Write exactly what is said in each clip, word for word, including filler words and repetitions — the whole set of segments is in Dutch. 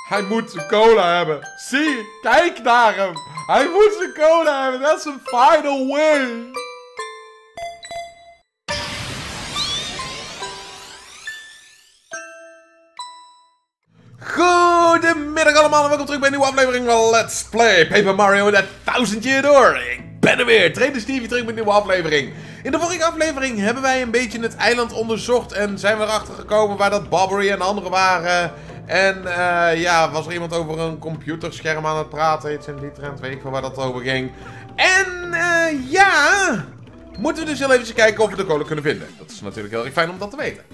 Hij moet zijn cola hebben. Zie, kijk naar hem. Hij moet zijn cola hebben. Dat is een final win. Goedemiddag allemaal en welkom terug bij een nieuwe aflevering van Let's Play Paper Mario That Thousand Year Door. Ik ben er weer, Trainer Stevie terug met een nieuwe aflevering. In de vorige aflevering hebben wij een beetje het eiland onderzocht en zijn we erachter gekomen waar dat Bobbery en anderen waren. En uh, ja, was er iemand over een computerscherm aan het praten, iets in die trend, weet ik wel waar dat over ging. En uh, ja, moeten we dus heel even kijken of we de kolen kunnen vinden. Dat is natuurlijk heel erg fijn om dat te weten.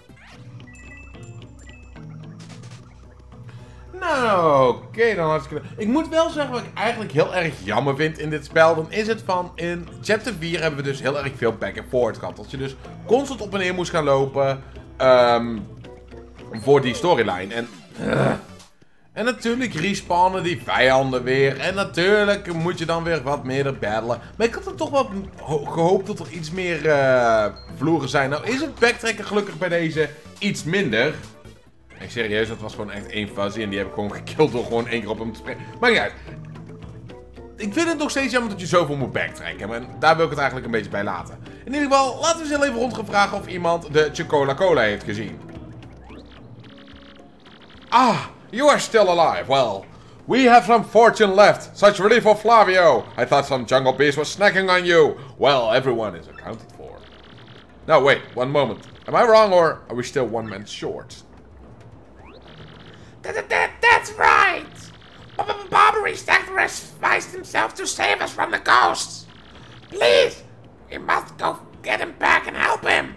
Nou, oké, okay, dan hartstikke... Ik moet wel zeggen wat ik eigenlijk heel erg jammer vind in dit spel. Dan is het van, in chapter vier hebben we dus heel erg veel back and forth gehad. Dat je dus constant op en neer moest gaan lopen um, voor die storyline. En, uh, en natuurlijk respawnen die vijanden weer. En natuurlijk moet je dan weer wat meer battelen. Maar ik had er toch wel gehoopt dat er iets meer uh, vloeren zijn. Nou is het backtracken gelukkig bij deze iets minder. Nee, serieus, dat was gewoon echt één fuzzy en die heb ik gewoon gekilld door gewoon één keer op hem te springen. Maar niet uit. Ik vind het nog steeds jammer dat je zoveel moet backtracken. Maar daar wil ik het eigenlijk een beetje bij laten. In ieder geval, laten we eens heel even rond gaan vragen of iemand de Chocola Cola heeft gezien. Ah, you are still alive. Well, we have some fortune left. Such relief for Flavio. I thought some jungle beast was snacking on you. Well, everyone is accounted for. Now wait, one moment. Am I wrong or are we still one man short? That, that, that's right! Bobbery sacrificed himself to save us from the ghosts. Please, we must go get him back and help him.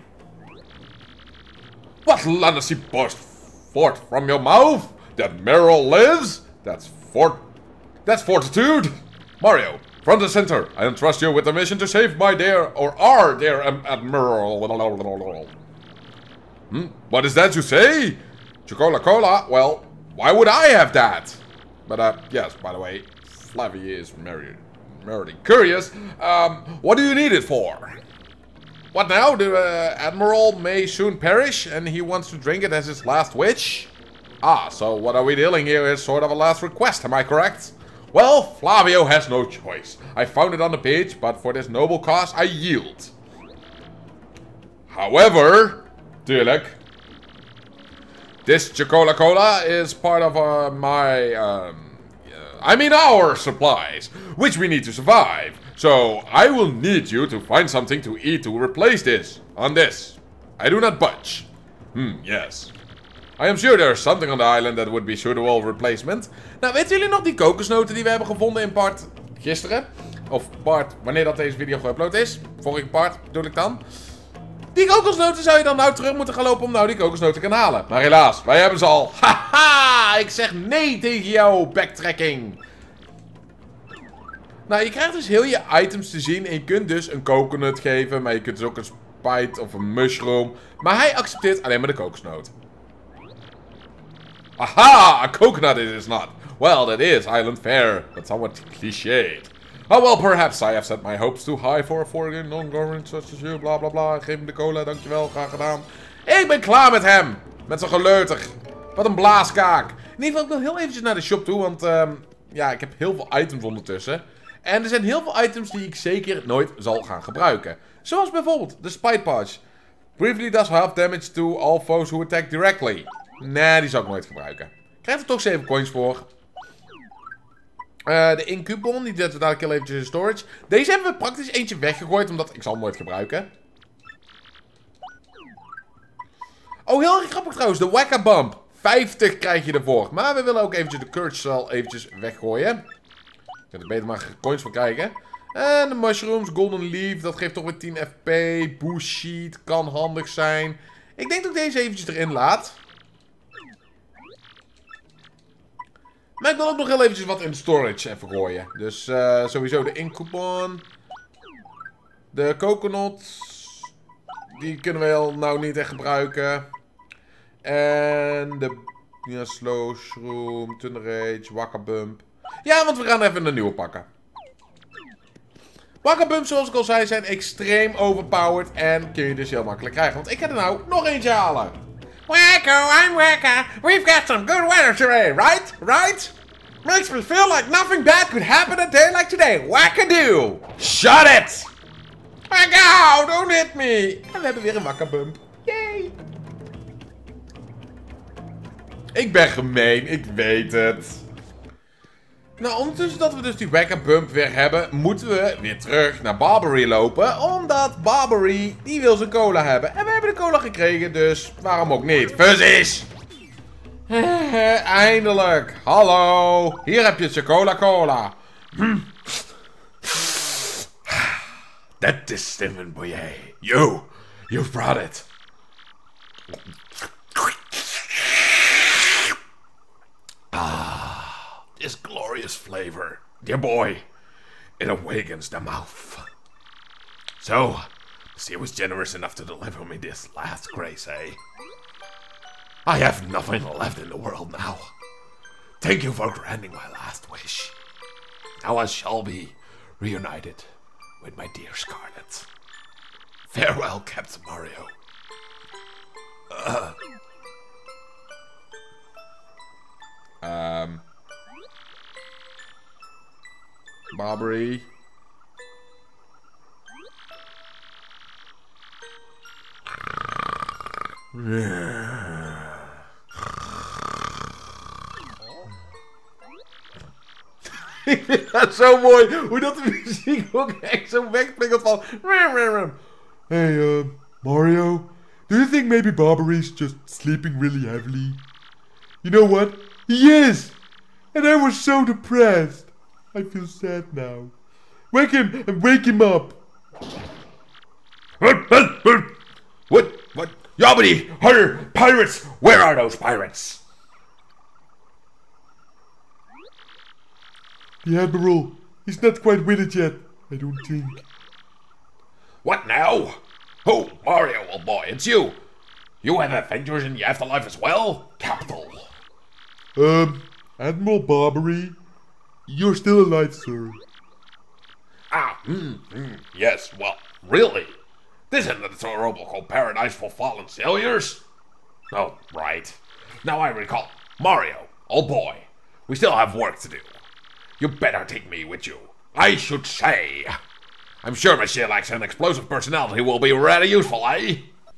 What lunacy burst forth from your mouth? That Meryl lives? That's fort... That's fortitude! Mario, from the center, I entrust you with the mission to save my dear, or our dear Admiral. Hmm? What is that you say? Chocola Cola? Well... Why would I have that? But, uh, yes, by the way, Flavie is very, very curious. Um, what do you need it for? What now? The uh, Admiral may soon perish and he wants to drink it as his last wish? Ah, so what are we dealing here is sort of a last request, am I correct? Well, Flavio has no choice. I found it on the page, but for this noble cause, I yield. However, tuurlijk... This Chocola Cola is part of uh, my, um, uh, I mean our supplies, which we need to survive. So, I will need you to find something to eat to replace this, on this. I do not budge. Hmm, yes. I am sure there's something on the island that would be suitable replacement. Nou, weten jullie nog die kokosnoten die we hebben gevonden in part gisteren? Of part, wanneer dat deze video geüpload is? Vorige part, bedoel ik dan. Die kokosnoten zou je dan nou terug moeten gaan lopen om nou die kokosnoten te gaan halen. Maar helaas, wij hebben ze al. Haha, ik zeg nee tegen jouw backtracking. Nou, je krijgt dus heel je items te zien. En je kunt dus een coconut geven. Maar je kunt dus ook een spite of een mushroom. Maar hij accepteert alleen maar de kokosnoot. Aha, a coconut it is not. Well, that is island fare. But somewhat cliched. Oh, well, perhaps I have set my hopes too high for a foreign non-government such as you, bla bla bla. Geef hem de cola, dankjewel, graag gedaan. Ik ben klaar met hem. Met zijn geleuter. Wat een blaaskaak. In ieder geval, ik wil heel eventjes naar de shop toe, want um, ja, ik heb heel veel items ondertussen. En er zijn heel veel items die ik zeker nooit zal gaan gebruiken. Zoals bijvoorbeeld de Spite Pouch. Briefly does half damage to all foes who attack directly. Nee, die zal ik nooit gebruiken. Ik krijg er toch zeven coins voor. Uh, de Incubon, die zetten we dadelijk heel eventjes in storage. Deze hebben we praktisch eentje weggegooid, omdat ik zal hem nooit gebruiken. Oh, heel erg grappig trouwens, de Whack-A-Bump. vijftig krijg je ervoor. Maar we willen ook eventjes de Courage Cell eventjes weggooien. Ik kan er beter maar coins voor krijgen. En de Mushrooms, Golden Leaf, dat geeft toch weer tien F P. Boost Sheet, kan handig zijn. Ik denk dat ik deze eventjes erin laat. Maar ik wil ook nog heel eventjes wat in de storage even gooien. Dus uh, sowieso de Incubon. De Coconut. Die kunnen we heel nou niet echt gebruiken. En de ja, Slow Shroom, Thunder Rage, Whack-A-Bump. Ja, want we gaan even een nieuwe pakken. Whack-A-Bump, zoals ik al zei, zijn extreem overpowered. En kun je dus heel makkelijk krijgen. Want ik ga er nou nog eentje halen. Wacko, I'm Wacko. We've got some good weather today, right? Right? Makes me feel like nothing bad could happen a day like today. Wackadoo! Shut it! Wacko, don't hit me! En we hebben weer een wakkabump. Yay! Ik ben gemeen, ik weet het. Nou, ondertussen dat we dus die wakkabump weer hebben, moeten we weer terug naar Barbary lopen. Omdat Barbary, die wil zijn cola hebben. En we hebben de cola gekregen, dus waarom ook niet? Fuzzies! Eindelijk! Hallo! Hier heb je je cola cola. That is Stimmen Boyer. You! You've brought it. Ah, this glorious flavor. Dear boy, it awakens the mouth. So, she was generous enough to deliver me this last grace, eh? I have nothing left in the world now. Thank you for granting my last wish. Now I shall be reunited with my dear Scarlet. Farewell, Captain Mario. Uh. Um. Barbary. Ik vind dat zo mooi, hoe dat de muziek ook echt zo wegspringt van... Hey, uh, Mario, do you think maybe Barbary's just sleeping really heavily? You know what? He is! And I was so depressed. I feel sad now. Wake him and wake him up. What? What? What? Yobbity! Hunter! Pirates! Where are those pirates? The Admiral, he's not quite with it yet, I don't think. What now? Oh, Mario, old boy, it's you. You have adventures in the afterlife as well? Capital. Um, Admiral Barbary, you're still alive, sir. Ah, mm, mm, yes, well, really? This isn't the terrible called Paradise for Fallen Sailors? Oh, right. Now I recall. Mario, old boy, we still have work to do. You better take me with you. I should say. I'm sure my Shellax and explosive personality will be rather useful, eh?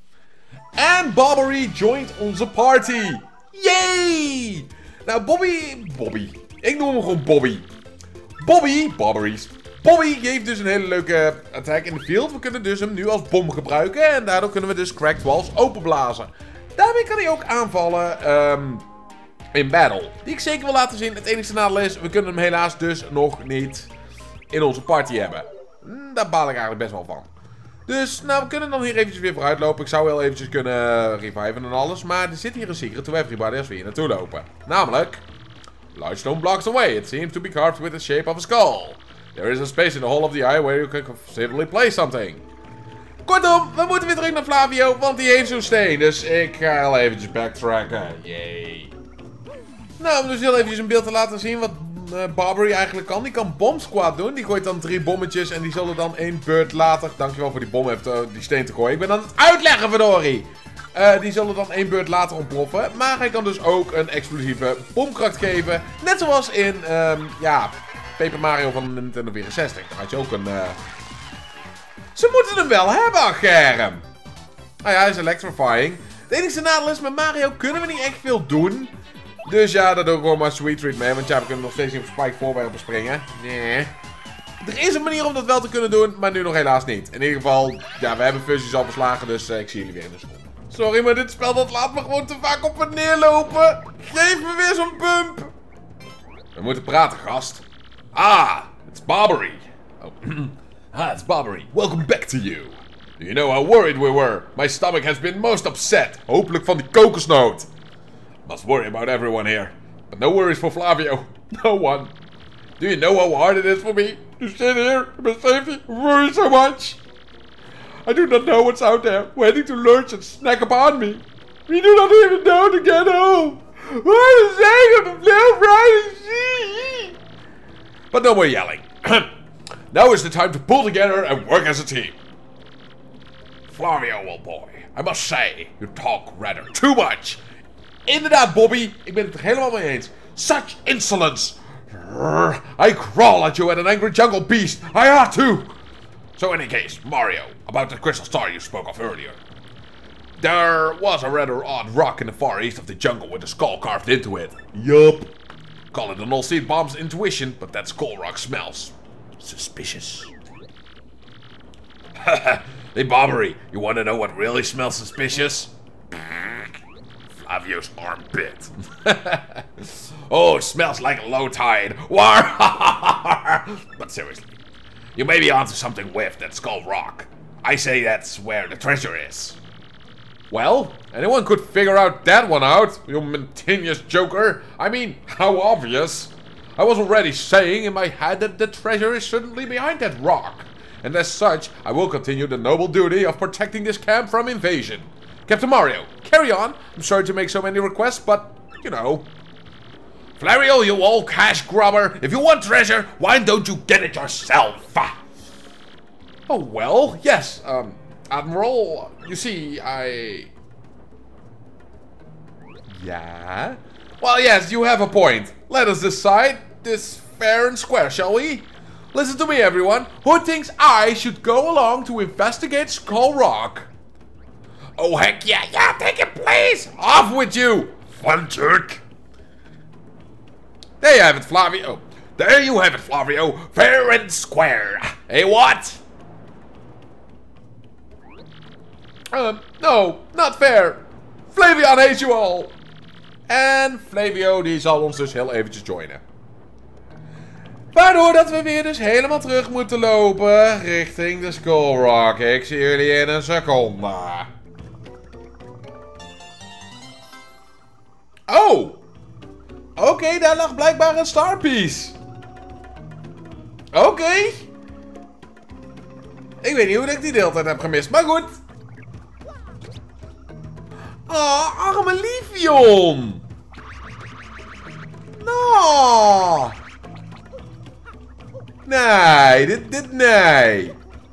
And Barbary joined onze party. Yay! Nou, Bobby... Bobby. Ik noem hem gewoon Bobby. Bobby, Barbary's. Bobby geeft dus een hele leuke attack in de field. We kunnen dus hem nu als bom gebruiken. En daardoor kunnen we dus cracked walls openblazen. Daarmee kan hij ook aanvallen... Um, in battle. Die ik zeker wil laten zien. Het enige nadeel is, we kunnen hem helaas dus nog niet in onze party hebben. Daar baal ik eigenlijk best wel van. Dus, nou, we kunnen dan hier eventjes weer vooruit lopen. Ik zou wel eventjes kunnen reviven en alles. Maar er zit hier een secret to everybody als we hier naartoe lopen. Namelijk... Large stone blocks the way. It seems to be carved with the shape of a skull. There is a space in the hole of the eye where you can conceivably place something. Kortom, we moeten weer terug naar Flavio, want die heeft zo'n steen. Dus ik ga al eventjes backtracken. Yay. Nou, om dus heel eventjes een beeld te laten zien wat uh, Barbary eigenlijk kan. Die kan Bomb Squad doen. Die gooit dan drie bommetjes en die zullen dan één beurt later... Dankjewel voor die bom, even uh, die steen te gooien. Ik ben aan het uitleggen, verdorie! Uh, die zullen dan één beurt later ontploffen. Maar hij kan dus ook een explosieve bomkracht geven. Net zoals in, um, ja, Paper Mario van de Nintendo vierenzestig. Daar had je ook een... Uh... Ze moeten hem wel hebben, Germ! Nou ja, hij is electrifying. Het enige nadeel is, met Mario kunnen we niet echt veel doen. Dus ja, daar doe ik gewoon maar Sweet Treat mee. Want ja, we kunnen nog steeds niet op Spike voorwerpen springen. Nee. Er is een manier om dat wel te kunnen doen, maar nu nog helaas niet. In ieder geval, ja, we hebben fusies al beslagen, dus uh, ik zie jullie weer in de seconde. Sorry, maar dit spel dat laat me gewoon te vaak op en neer lopen. Geef me weer zo'n bump. We moeten praten, gast. Ah, it's Barbary. Oh. Ah, it's Barbary. Welcome back to you. Do you know how worried we were? My stomach has been most upset. Hopelijk van die kokosnoot. Must worry about everyone here. But no worries for Flavio. No one. Do you know how hard it is for me to sit here in my safety and worry so much? I do not know what's out there, waiting to lurch and snack upon me. We do not even know to get home. What is saying of the blue bright sea? But no more yelling. Now is the time to pull together and work as a team. Flavio, old boy. I must say, you talk rather too much. Inderdaad, Bobby. Ik ben het er helemaal mee eens. Such insolence. I crawl at you at an angry jungle beast. I ought to. So in any case, Mario, about the crystal star you spoke of earlier. There was a rather odd rock in the far east of the jungle with a skull carved into it. Yup. Call it an all seed bomb's intuition, but that skull rock smells suspicious. Hey Bobbery, you want to know what really smells suspicious? Flavio's armpit. Oh, it smells like a low tide. War. But seriously, you may be onto something with that skull rock. I say that's where the treasure is. Well, anyone could figure out that one out, you maintenance joker. I mean, how obvious. I was already saying in my head that the treasure is certainly behind that rock. And as such, I will continue the noble duty of protecting this camp from invasion. Captain Mario, carry on. I'm sorry to make so many requests, but, you know. Flario, you old cash grubber. If you want treasure, why don't you get it yourself? Oh, well, yes, um, Admiral, you see, I... Yeah? Well, yes, you have a point. Let us decide this fair and square, shall we? Listen to me, everyone. Who thinks I should go along to investigate Skull Rock? Oh, heck yeah, yeah, take it, please! Off with you, fun jerk! There you have it, Flavio. There you have it, Flavio. Fair and square. Hey, what? Um, no, not fair. Flavian hates you all. En Flavio, die zal ons dus heel eventjes joinen. Waardoor dat we weer dus helemaal terug moeten lopen richting de Skull Rock. Ik zie jullie in een seconde. Oh! Oké, okay, daar lag blijkbaar een Starpiece. Oké. Okay. Ik weet niet hoe ik die de hele tijd heb gemist, maar goed. Oh, arme Livion. No. Nee, dit, dit, nee.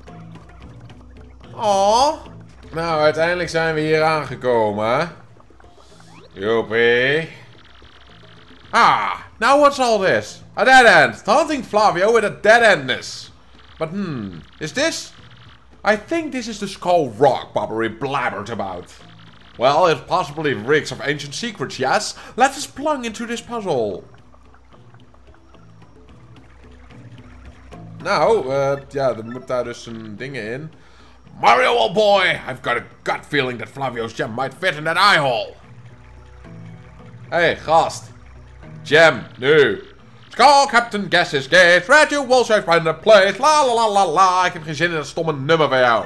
Oh. Nou, uiteindelijk zijn we hier aangekomen. Joepie. Ah, now what's all this? A dead end. Taunting Flavio with a dead endness. But hmm, is this? I think this is the Skull Rock Bobbery blabbered about. Well, it possibly reeks of ancient secrets, yes? Let us plunge into this puzzle. Nou, uh, ja, er moet daar dus een dingen in. Mario, old boy, I've got a gut feeling that Flavio's gem might fit in that eye hole. Hey, gast. Gem, nu. Skull Captain Guesses Gate. Red you will safe find the place. La la la la la. Ik heb geen zin in dat stomme nummer van jou.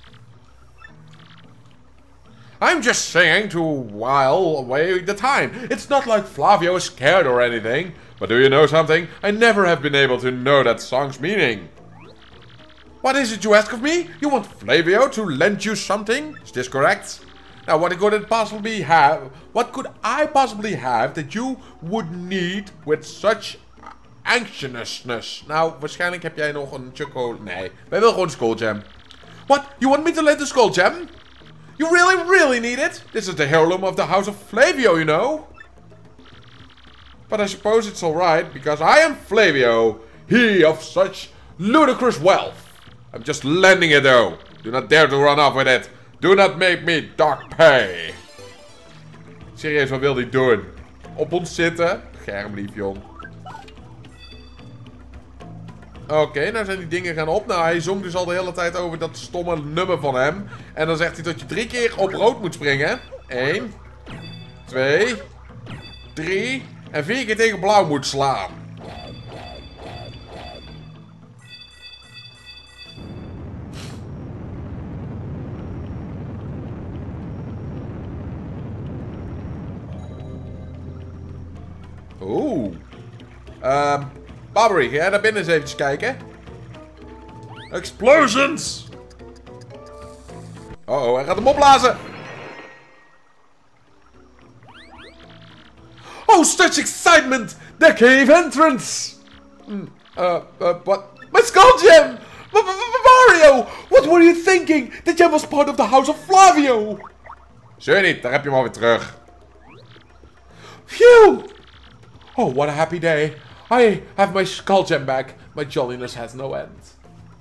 I'm just singing to while away the time. It's not like Flavio is scared or anything. But do you know something? I never have been able to know that song's meaning. What is it you ask of me? You want Flavio to lend you something? Is this correct? Now, what could it possibly have? What could I possibly have that you would need with such anxiousness? Nou, waarschijnlijk heb jij nog een choco... Nee, wij willen gewoon Skull Gem. What? You want me to lend the Skull Gem? You really, really need it? This is the heirloom of the House of Flavio, you know. But I suppose it's alright, because I am Flavio, he of such ludicrous wealth. I'm just lending it though. Do not dare to run off with it. Do not make me dark pay. Serieus, wat wil hij doen? Op ons zitten? Germ, Liefjon. Oké, okay, nou zijn die dingen gaan op. Nou, hij zong dus al de hele tijd over dat stomme nummer van hem. En dan zegt hij dat je drie keer op rood moet springen. Eén. Twee. Drie. En vier keer tegen blauw moet slaan. Oeh. Ehm... Um, Bobbery, ga jij daar binnen eens eventjes kijken? Explosions! Oh oh, hij gaat hem opblazen! Oh, such excitement! The cave entrance! Uh, uh, what? My Skull Gem! Wario, what were you thinking? That jij was part of the House of Flavio. Zeur niet, daar heb je hem alweer terug. Phew! Oh, what a happy day. I have my skull gem back. My jolliness has no end.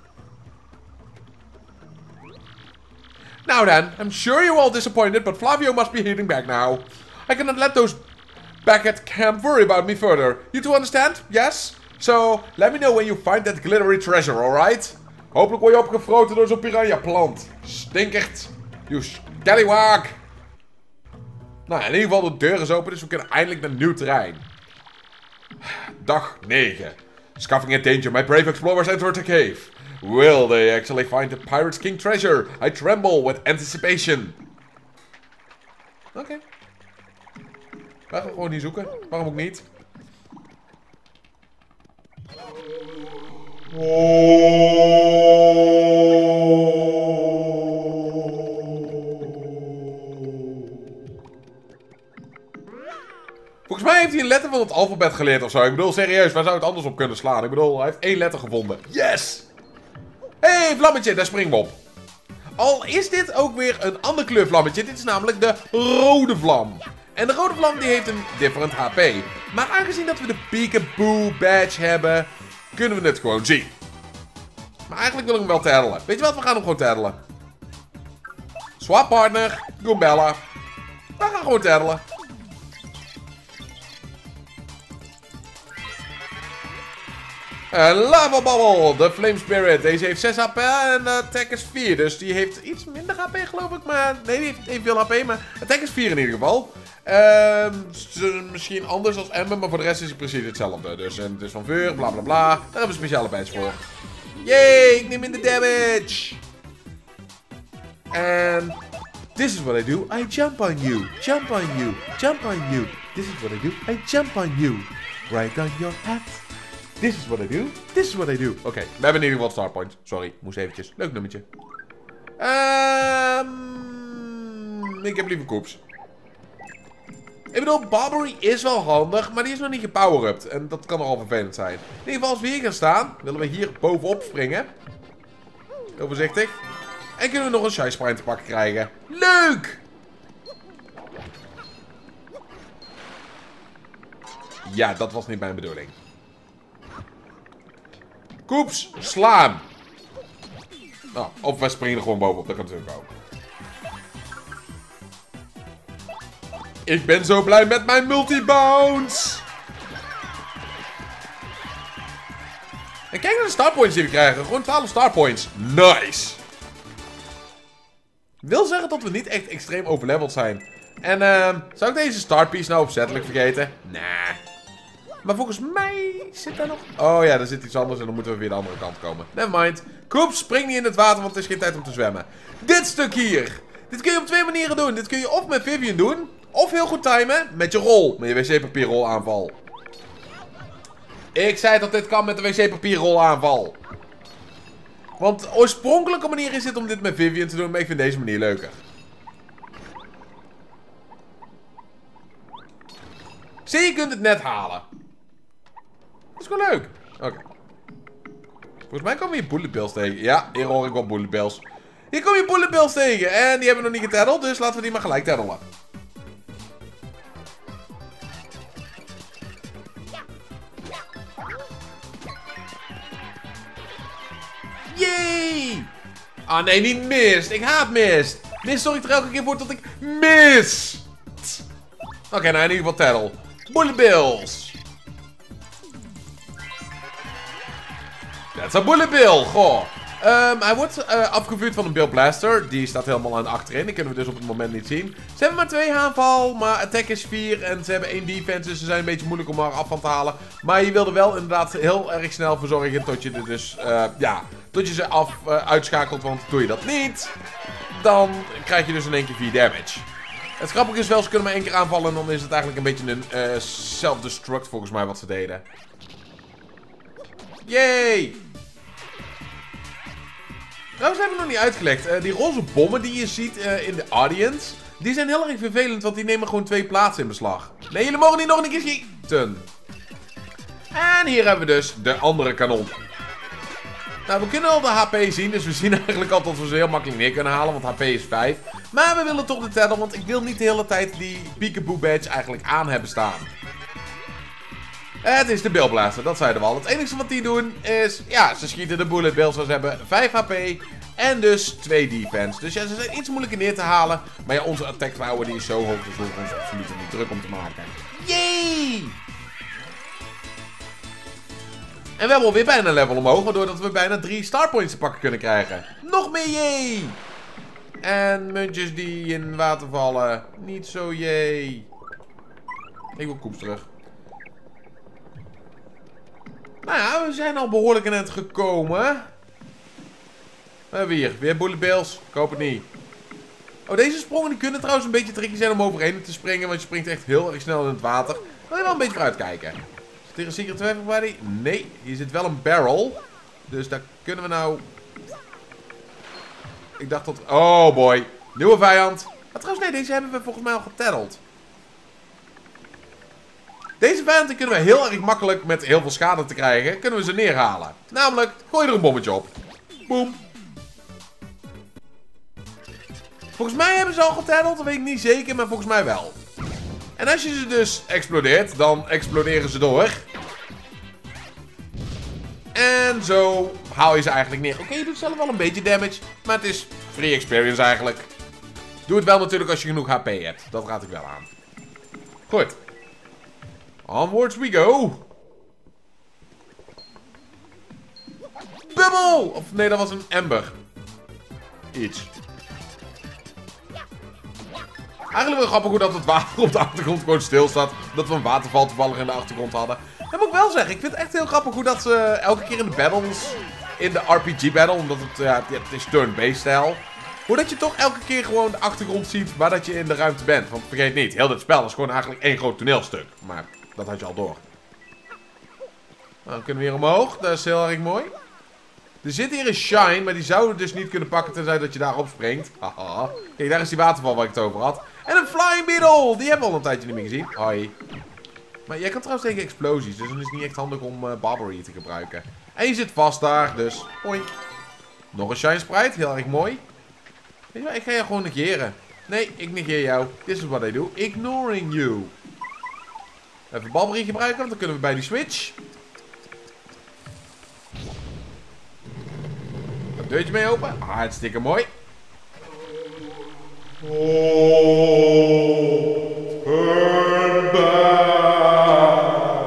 Now then, I'm sure you're all disappointed, but Flavio must be heading back now. I cannot let those back at camp worry about me further. You two understand? Yes? So, let me know when you find that glittery treasure, alright? Hopelijk word je opgefroten door zo'n piranha plant. Stinkert. You scallywag. Nou, in ieder geval de deur is open, dus we kunnen eindelijk naar nieuw terrein. Dag negen. Scuffing at danger, my brave explorers entered the cave. Will they actually find the Pirate's King treasure? I tremble with anticipation. Oké. Okay. We gaan gewoon niet zoeken. Waarom ook niet? Volgens mij heeft hij een letter van het alfabet geleerd of zo. Ik bedoel, serieus, waar zou het anders op kunnen slaan? Ik bedoel, hij heeft één letter gevonden. Yes! Hey, vlammetje, daar springen we op. Al is dit ook weer een ander kleur vlammetje. Dit is namelijk de rode vlam. En de rode vlam die heeft een different H P. Maar aangezien dat we de Peekaboo badge hebben, kunnen we het gewoon zien. Maar eigenlijk wil ik hem wel taddelen. Weet je wat, we gaan hem gewoon taddelen. Swap partner, Goombella. We gaan gewoon taddelen. Een Lava Bubble, de Flame Spirit. Deze heeft zes H P en attack is vier. Dus die heeft iets minder H P geloof ik. Maar nee, die heeft evenveel H P. Maar attack is vier in ieder geval. Uh, misschien anders als Ember, maar voor de rest is het precies hetzelfde. Dus en het is van vuur, bla bla bla. Daar hebben we speciale badge voor. Yay, ik neem minder damage. En this is what I do. I jump on you, jump on you, jump on you. This is what I do. I jump on you. Right on your head. This is what I do. This is what I do. Oké, okay, we hebben in ieder geval star points. Sorry, moest eventjes. Leuk nummertje. Um, ik heb liever Koops. Ik bedoel, Barbary is wel handig, maar die is nog niet gepower-upt. En dat kan nogal vervelend zijn. In ieder geval, als we hier gaan staan, willen we hier bovenop springen. Heel voorzichtig. En kunnen we nog een Shy Sprite te pakken krijgen. Leuk! Ja, dat was niet mijn bedoeling. Koeps, slaan. Oh, of we springen er gewoon bovenop, dat kan natuurlijk ook. Ik ben zo blij met mijn multi-bounce. En kijk naar de starpoints die we krijgen. Gewoon twaalf starpoints. Nice. Wil zeggen dat we niet echt extreem overleveld zijn. En uh, zou ik deze starpiece nou opzettelijk vergeten? Nee. Nah. Maar volgens mij zit daar nog... Oh ja, daar zit iets anders en dan moeten we weer de andere kant komen. Nevermind. Koop, spring niet in het water, want het is geen tijd om te zwemmen. Dit stuk hier. Dit kun je op twee manieren doen. Dit kun je of met Vivian doen, of heel goed timen met je rol. Met je wc-papierrol aanval. Ik zei dat dit kan met de wc-papierrol aanval. Want de oorspronkelijke manier is dit om dit met Vivian te doen, maar ik vind deze manier leuker. Zie, je kunt het net halen. Dat is gewoon leuk. Oké. Okay. Volgens mij komen we hier bullet bills tegen. Ja, hier hoor ik wel bullet bills. Hier kom je bullet bills tegen. En die hebben we nog niet getaddeld, dus laten we die maar gelijk taddelen. Yay! Ah nee, niet mist. Ik haat mist. Mist zorgt er elke keer voor dat ik mis. Oké, okay, nou in ieder geval taddle. Bullet bills. That's a bullet bill. Goh. Um, hij wordt uh, afgevuurd van een Bill Blaster. Die staat helemaal aan achterin. Die kunnen we dus op het moment niet zien. Ze hebben maar twee aanval, maar attack is vier. En ze hebben één defense, dus ze zijn een beetje moeilijk om er af van te halen. Maar je wilde wel inderdaad heel erg snel voor zorgen tot je er dus, uh, ja, tot je ze af uh, uitschakelt. Want doe je dat niet, dan krijg je dus in één keer vier damage. Het grappige is wel, ze kunnen maar één keer aanvallen en dan is het eigenlijk een beetje een uh, self-destruct volgens mij wat ze deden. Yay! Nou, ze hebben nog niet uitgelegd. Uh, die roze bommen die je ziet uh, in de audience, die zijn heel erg vervelend, want die nemen gewoon twee plaatsen in beslag. Nee, jullie mogen niet nog een keer schieten. En hier hebben we dus de andere kanon. Nou, we kunnen al de H P zien, dus we zien eigenlijk al dat we ze heel makkelijk neer kunnen halen, want H P is vijf. Maar we willen toch de tether, want ik wil niet de hele tijd die Peekaboo badge eigenlijk aan hebben staan. Het is de Bill Blaster, dat zeiden we al. Het enige wat die doen is, ja, ze schieten de bullet bills. Ze hebben vijf H P en dus twee defense. Dus ja, ze zijn iets moeilijker neer te halen. Maar ja, onze attack power die is zo hoog, dus we hoeven ons absoluut niet druk om te maken. Yay! En we hebben alweer bijna een level omhoog, waardoor dat we bijna drie star points te pakken kunnen krijgen. Nog meer yay! En muntjes die in water vallen. Niet zo yay. Ik wil koeps terug. Nou ja, we zijn al behoorlijk in het gekomen. We hebben hier weer bullet bills. Ik hoop het niet. Oh, deze sprongen die kunnen trouwens een beetje tricky zijn om overheen te springen. Want je springt echt heel erg snel in het water. Wil je wel een beetje vooruit kijken? Zit hier een secret to everybody? Nee, hier zit wel een barrel. Dus daar kunnen we nou... Ik dacht dat... Oh boy. Nieuwe vijand. Maar trouwens nee, deze hebben we volgens mij al getaddeld. Deze vijand die kunnen we heel erg makkelijk met heel veel schade te krijgen, kunnen we ze neerhalen. Namelijk, gooi er een bommetje op. Boom. Volgens mij hebben ze al getaddeld, dat weet ik niet zeker, maar volgens mij wel. En als je ze dus explodeert, dan exploderen ze door. En zo haal je ze eigenlijk neer. Oké, okay, je doet zelf wel een beetje damage, maar het is free experience eigenlijk. Doe het wel natuurlijk als je genoeg H P hebt. Dat raad ik wel aan. Goed. Onwards we go. Bubble! Of nee, dat was een ember. Iets. Eigenlijk wel grappig hoe dat het water op de achtergrond gewoon stilstaat. Dat we een waterval toevallig in de achtergrond hadden. Dat moet ik wel zeggen. Ik vind het echt heel grappig hoe dat ze elke keer in de battles, in de R P G battle, omdat het, ja, het is turn-based stijl. Hoe dat je toch elke keer gewoon de achtergrond ziet waar dat je in de ruimte bent. Want vergeet niet, heel dit spel is gewoon eigenlijk één groot toneelstuk. Maar dat had je al door. Nou, dan kunnen we hier omhoog. Dat is heel erg mooi. Er zit hier een shine, maar die zouden we dus niet kunnen pakken tenzij dat je daarop springt. Haha. Kijk, daar is die waterval waar ik het over had. En een flying beetle! Die hebben we al een tijdje niet meer gezien. Hoi. Maar jij kan trouwens tegen explosies, dus dan is het niet echt handig om uh, Barbary te gebruiken. En je zit vast daar, dus hoi. Nog een shine sprite, heel erg mooi. Weet je wat, ik ga jou gewoon negeren. Nee, ik negeer jou. This is what I do. Ignoring you. Even Barbary gebruiken, want dan kunnen we bij die switch. Het deurtje mee open. Hartstikke mooi. Oh, turn back.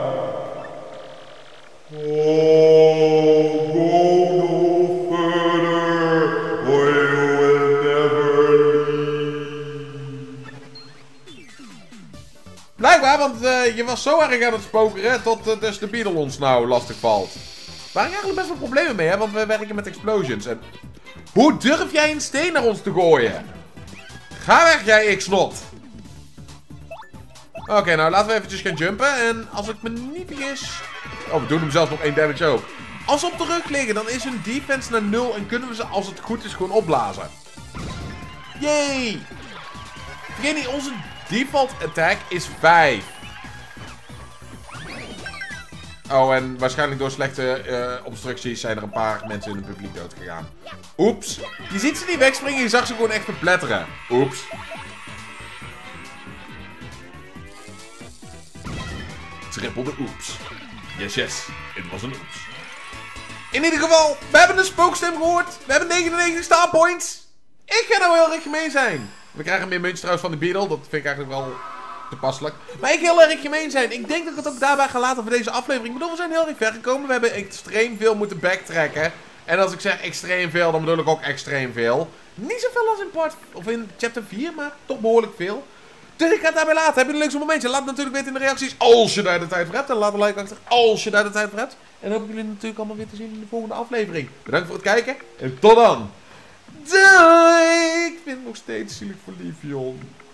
Oh, go no further, or you will never leave. Blijkbaar, want uh, je was zo erg aan het spokeren tot uh, dus de Beetle ons nou lastig valt. Waar ik eigenlijk best wel problemen mee heb, want we werken met explosions. En hoe durf jij een steen naar ons te gooien? Ga weg, jij X-Not. Oké, okay, nou laten we eventjes gaan jumpen. En als ik me niet vergis... Oh, we doen hem zelfs nog één damage ook. Als ze op de rug liggen, dan is hun defense naar nul. En kunnen we ze, als het goed is, gewoon opblazen. Yay! Vergeet niet, onze default attack is vijf. Oh, en waarschijnlijk door slechte uh, obstructies zijn er een paar mensen in het publiek dood gegaan. Oeps. Je ziet ze niet wegspringen, je zag ze gewoon echt verpletteren. Oeps. Triple de oeps. Yes, yes. Het was een oeps. In ieder geval, we hebben een spookstem gehoord. We hebben negenennegentig star points. Ik ga nou heel erg gemeen zijn. We krijgen meer muntjes trouwens van de Beetle. Dat vind ik eigenlijk wel... toepasselijk. Maar ik heel erg gemeen zijn. Ik denk dat ik het ook daarbij ga laten voor deze aflevering. Ik bedoel, we zijn heel erg ver gekomen. We hebben extreem veel moeten backtracken. En als ik zeg extreem veel, dan bedoel ik ook extreem veel. Niet zoveel als in part, of in chapter vier, maar toch behoorlijk veel. Dus ik ga het daarbij laten. Heb je een leukste momentje? Laat het natuurlijk weten in de reacties. Als je daar de tijd voor hebt. En laat een like achter als je daar de tijd voor hebt. En dan hoop ik jullie natuurlijk allemaal weer te zien in de volgende aflevering. Bedankt voor het kijken. En tot dan. Doei! Ik vind het nog steeds zielig voor Livion.